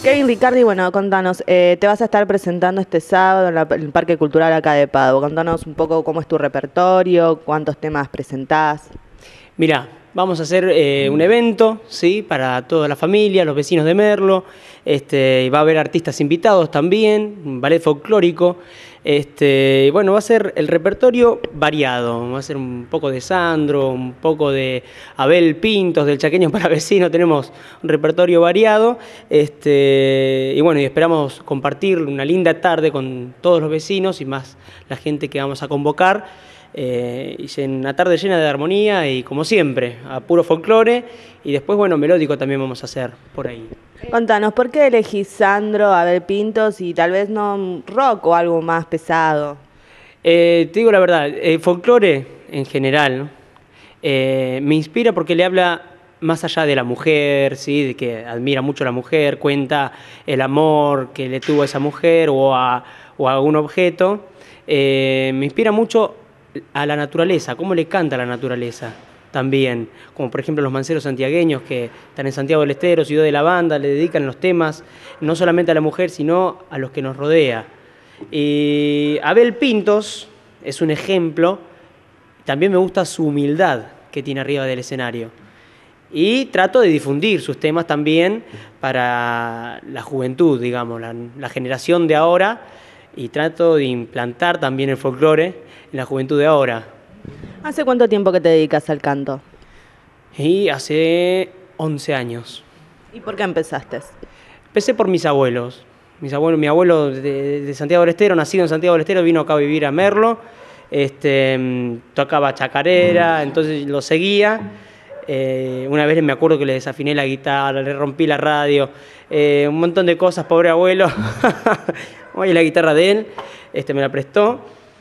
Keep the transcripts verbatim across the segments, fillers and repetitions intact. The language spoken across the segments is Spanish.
Kevin Riccardi, bueno, contanos, eh, te vas a estar presentando este sábado en, la- en el Parque Cultural acá de Padua. Contanos un poco cómo es tu repertorio, cuántos temas presentás. Mirá, vamos a hacer eh, un evento, ¿sí? Para toda la familia, los vecinos de Merlo. Este, y va a haber artistas invitados también, un ballet folclórico. Este, y bueno, va a ser el repertorio variado. Va a ser un poco de Sandro, un poco de Abel Pintos, del Chaqueño para Vecino. Tenemos un repertorio variado. Este, y bueno, y esperamos compartir una linda tarde con todos los vecinos y más la gente que vamos a convocar. Eh, y en una tarde llena de armonía y, como siempre, a puro folclore, y después, bueno, melódico también vamos a hacer por ahí. Contanos, ¿por qué elegís Sandro, Abel Pintos y tal vez no rock o algo más pesado? Eh, te digo la verdad, el folclore en general, ¿no? eh, me inspira porque le habla más allá de la mujer, ¿sí? De que admira mucho a la mujer, cuenta el amor que le tuvo a esa mujer o a, o a un objeto. Eh, me inspira mucho a la naturaleza, cómo le canta a la naturaleza también, como por ejemplo los manceros santiagueños que están en Santiago del Estero, Ciudad de la Banda, le dedican los temas no solamente a la mujer, sino a los que nos rodea. Y Abel Pintos es un ejemplo, también me gusta su humildad que tiene arriba del escenario. Y trato de difundir sus temas también para la juventud, digamos, la, la generación de ahora, y trato de implantar también el folclore en la juventud de ahora. ¿Hace cuánto tiempo que te dedicas al canto? Y hace once años. ¿Y por qué empezaste? Empecé por mis abuelos. Mis abuelos mi abuelo de, de Santiago del Estero, nacido en Santiago del Estero, vino acá a vivir a Merlo. Este, tocaba chacarera, entonces lo seguía. Eh, una vez me acuerdo que le desafiné la guitarra, le rompí la radio, eh, un montón de cosas, pobre abuelo. Oye, la guitarra de él, este, me la prestó.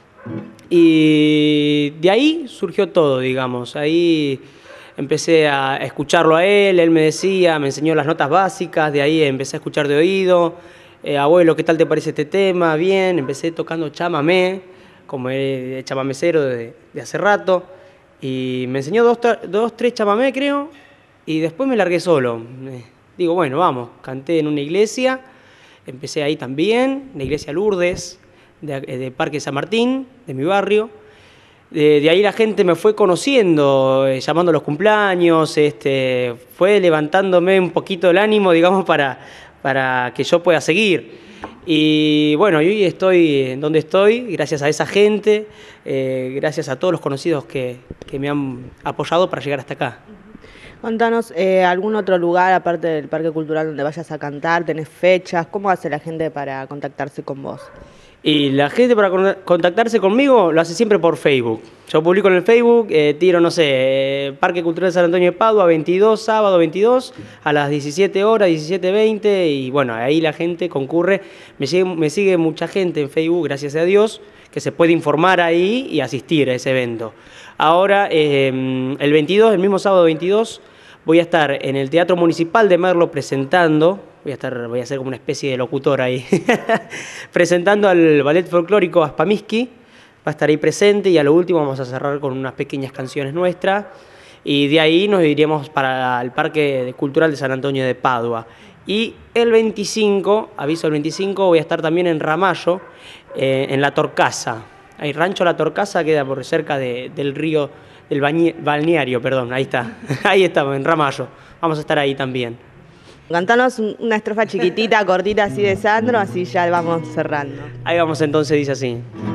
Y de ahí surgió todo, digamos. Ahí empecé a escucharlo a él, él me decía, me enseñó las notas básicas, de ahí empecé a escuchar de oído. Eh, abuelo, ¿qué tal te parece este tema? Bien, empecé tocando chamamé, como el chamamecero de, de hace rato. Y me enseñó dos, dos, tres chamamé, creo, y después me largué solo. Eh, digo, bueno, vamos, canté en una iglesia, empecé ahí también, la iglesia Lourdes, de, de Parque San Martín, de mi barrio. De, de ahí la gente me fue conociendo, eh, llamando a los cumpleaños, este, fue levantándome un poquito el ánimo, digamos, para, para que yo pueda seguir. Y bueno, hoy estoy donde estoy, gracias a esa gente, eh, gracias a todos los conocidos que, que me han apoyado para llegar hasta acá. Contanos, eh, ¿algún otro lugar aparte del Parque Cultural donde vayas a cantar? ¿Tenés fechas? ¿Cómo hace la gente para contactarse con vos? Y la gente para contactarse conmigo lo hace siempre por Facebook. Yo publico en el Facebook, eh, tiro, no sé, eh, Parque Cultural de San Antonio de Padua, veintidós, sábado veintidós, a las diecisiete horas, diecisiete veinte, y bueno, ahí la gente concurre. Me sigue, me sigue mucha gente en Facebook, gracias a Dios, que se puede informar ahí y asistir a ese evento. Ahora, eh, el veintidós, el mismo sábado veintidós, voy a estar en el Teatro Municipal de Merlo presentando. Voy a, estar, voy a ser como una especie de locutor ahí, presentando al ballet folclórico Aspamiski. Va a estar ahí presente y a lo último vamos a cerrar con unas pequeñas canciones nuestras. Y de ahí nos iríamos para el Parque Cultural de San Antonio de Padua. Y el veinticinco, aviso el veinticinco, voy a estar también en Ramallo, eh, en La Torcasa. Hay Rancho La Torcasa, queda por cerca de, del río, del balneario, perdón, ahí está. Ahí estamos, en Ramallo. Vamos a estar ahí también. Cantanos una estrofa chiquitita, cortita así de Sandro, así ya vamos cerrando. Ahí vamos entonces, dice así.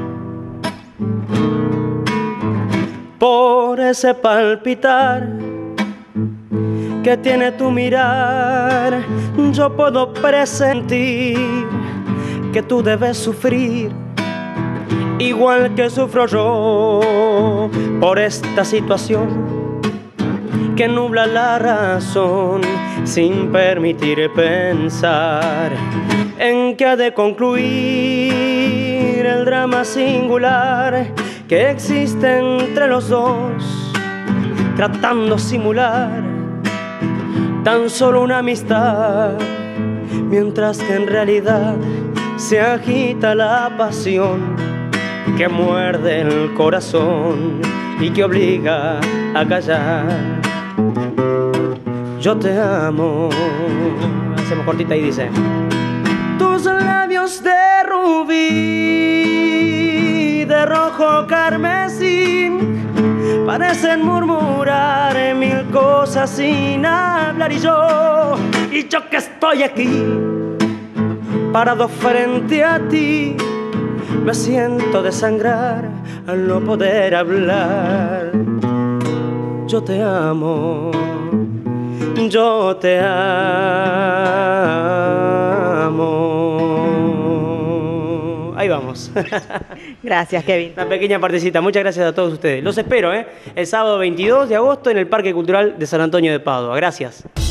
Por ese palpitar que tiene tu mirar, yo puedo presentir que tú debes sufrir, igual que sufro yo, por esta situación que nubla la razón, sin permitir pensar en que ha de concluir el drama singular que existe entre los dos, tratando simular tan solo una amistad, mientras que en realidad se agita la pasión que muerde el corazón y que obliga a callar. Yo te amo, hacemos cortita y dice: tus labios de rubí, de rojo carmesí, parecen murmurar mil cosas sin hablar. Y yo, y yo que estoy aquí, parado frente a ti, me siento desangrar al no poder hablar. Yo te amo, yo te amo. Ahí vamos. Gracias, Kevin. Una pequeña partecita. Muchas gracias a todos ustedes. Los espero, ¿eh? El sábado veintidós de agosto en el Parque Cultural de San Antonio de Padua. Gracias.